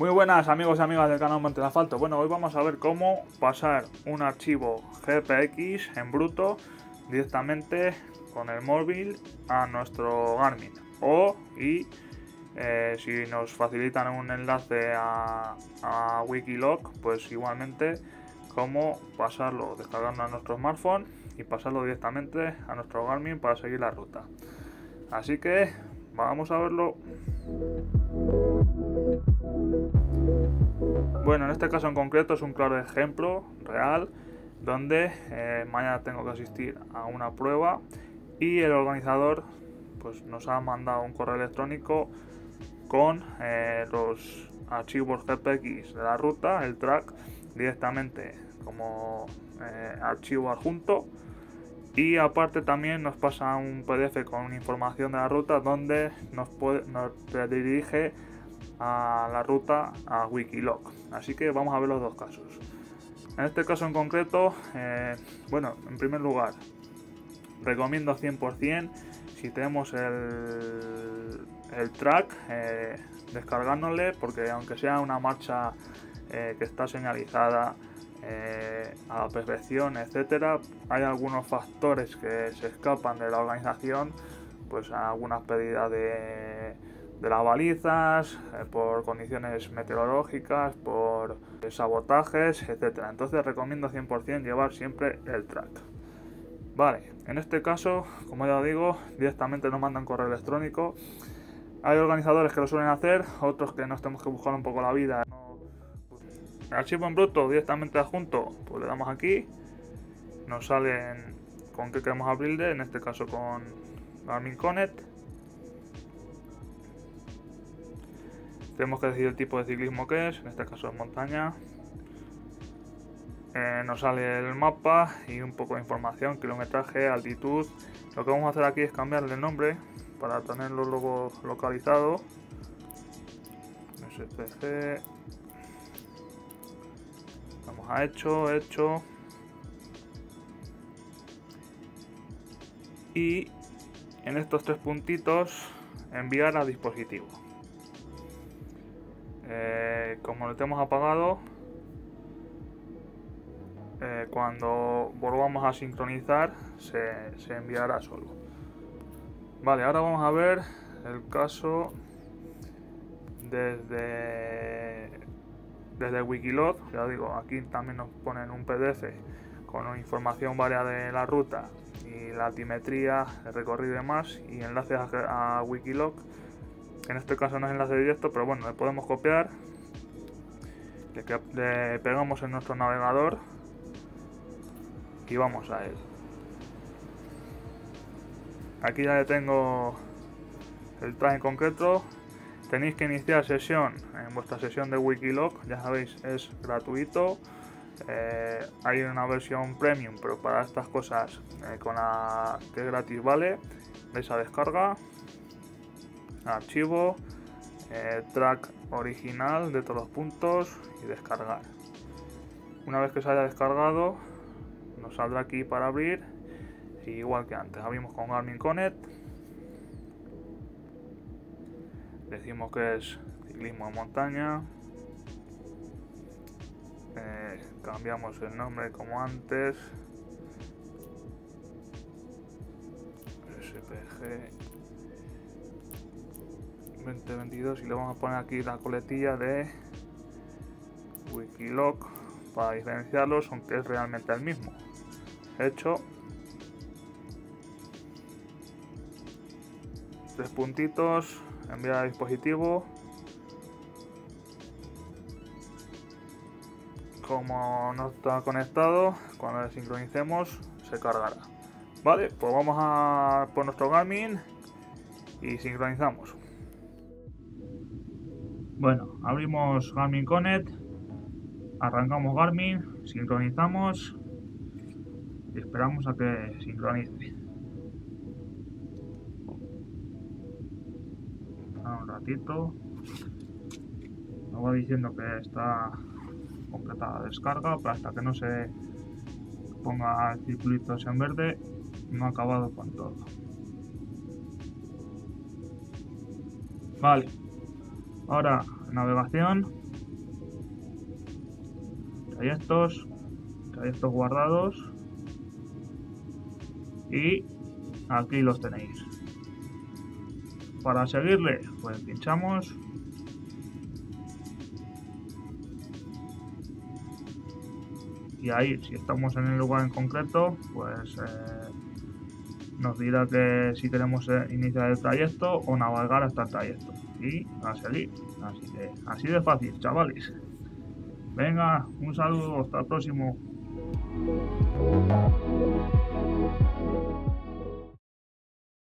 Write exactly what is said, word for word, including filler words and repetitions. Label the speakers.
Speaker 1: Muy buenas amigos y amigas del canal Monte de Asfalto. Bueno, hoy vamos a ver cómo pasar un archivo G P X en bruto directamente con el móvil a nuestro Garmin. O, y eh, si nos facilitan un enlace a, a Wikiloc, pues igualmente cómo pasarlo, descargando a nuestro smartphone y pasarlo directamente a nuestro Garmin para seguir la ruta. Así que vamos a verlo. Bueno, en este caso en concreto es un claro ejemplo real donde eh, mañana tengo que asistir a una prueba y el organizador pues nos ha mandado un correo electrónico con eh, los archivos G P X de la ruta, el track, directamente como eh, archivo adjunto, y aparte también nos pasa un P D F con información de la ruta donde nos, puede, nos dirige a la ruta a Wikiloc. Así que vamos a ver los dos casos. En este caso en concreto, eh, bueno, en primer lugar recomiendo cien por cien, si tenemos el, el track, eh, descargándole, porque aunque sea una marcha eh, que está señalizada eh, a la perfección, etcétera, hay algunos factores que se escapan de la organización, pues algunas pérdidas de de las balizas, eh, por condiciones meteorológicas, por sabotajes, etcétera. Entonces recomiendo cien por cien llevar siempre el track. Vale, en este caso, como ya digo, directamente nos mandan correo electrónico. Hay organizadores que lo suelen hacer, otros que nos tenemos que buscar un poco la vida. El archivo en bruto directamente adjunto, pues le damos aquí, nos salen con qué queremos abrirle, en este caso con Garmin Connect. Tenemos que decidir el tipo de ciclismo que es, en este caso es montaña. Eh, nos sale el mapa y un poco de información, kilometraje, altitud. Lo que vamos a hacer aquí es cambiarle el nombre para tenerlo luego localizado. S P G. Vamos a hecho, hecho. Y en estos tres puntitos enviar a dispositivo. Eh, como lo tenemos apagado, eh, cuando volvamos a sincronizar se, se enviará solo. Vale, ahora vamos a ver el caso desde, desde Wikiloc. Ya digo, aquí también nos ponen un P D F con información variada de la ruta y la altimetría, el recorrido y demás, y enlaces a, a Wikiloc. En este caso no es enlace directo, pero bueno, le podemos copiar, le, le pegamos en nuestro navegador y vamos a él. Aquí ya le tengo el track en concreto. Tenéis que iniciar sesión en vuestra sesión de Wikiloc, ya sabéis, es gratuito. Eh, hay una versión premium, pero para estas cosas eh, con la que es gratis, vale. Veis a descarga, archivo, eh, track original de todos los puntos y descargar. Una vez que se haya descargado, nos saldrá aquí para abrir, y igual que antes, abrimos con Garmin Connect, decimos que es ciclismo en montaña, eh, cambiamos el nombre como antes, S P G veinte veintidós, y le vamos a poner aquí la coletilla de Wikiloc para diferenciarlos, aunque es realmente el mismo. Hecho, tres puntitos, enviar a dispositivo. Como no está conectado, cuando le sincronicemos se cargará. Vale, pues vamos a por nuestro Garmin y sincronizamos. Bueno, abrimos Garmin Connect, arrancamos Garmin, sincronizamos y esperamos a que sincronice. Un ratito, nos va diciendo que está completada la descarga, pero hasta que no se ponga circulitos en verde no ha acabado con todo. Vale, ahora navegación, trayectos, trayectos guardados, y aquí los tenéis. Para seguirle, pues pinchamos y ahí, si estamos en el lugar en concreto, pues eh, nos dirá que si queremos iniciar el trayecto o navegar hasta el trayecto y a seguir. Así que así de fácil, chavales. Venga, un saludo, hasta el próximo.